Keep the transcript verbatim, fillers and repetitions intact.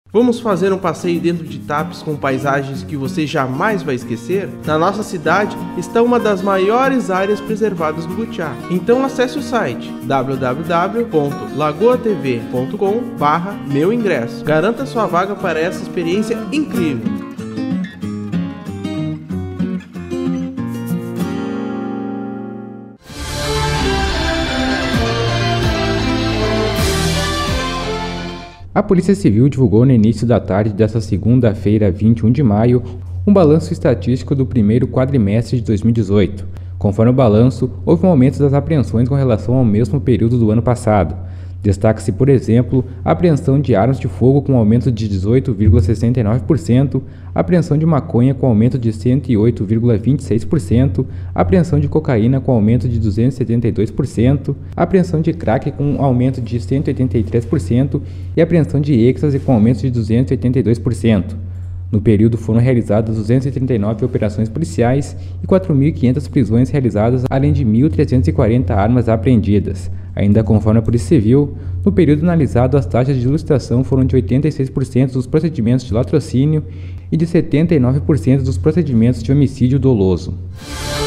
Vamos fazer um passeio dentro de Tapes com paisagens que você jamais vai esquecer? Na nossa cidade está uma das maiores áreas preservadas do Butiá. Então acesse o site w w w ponto lagoa t v ponto com barra meu ingresso. Garanta sua vaga para essa experiência incrível. A Polícia Civil divulgou no início da tarde desta segunda-feira, vinte e um de maio, um balanço estatístico do primeiro quadrimestre de dois mil e dezoito. Conforme o balanço, houve um aumento das apreensões com relação ao mesmo período do ano passado. Destaca-se, por exemplo, a apreensão de armas de fogo com aumento de dezoito vírgula sessenta e nove por cento, a apreensão de maconha com aumento de cento e oito vírgula vinte e seis por cento, a apreensão de cocaína com aumento de duzentos e setenta e dois por cento, a apreensão de crack com aumento de cento e oitenta e três por cento e a apreensão de êxtase com aumento de duzentos e oitenta e dois por cento. No período foram realizadas duzentas e trinta e nove operações policiais e quatro mil e quinhentas prisões realizadas, além de mil trezentas e quarenta armas apreendidas. Ainda conforme a Polícia Civil, no período analisado as taxas de ilustração foram de oitenta e seis por cento dos procedimentos de latrocínio e de setenta e nove por cento dos procedimentos de homicídio doloso.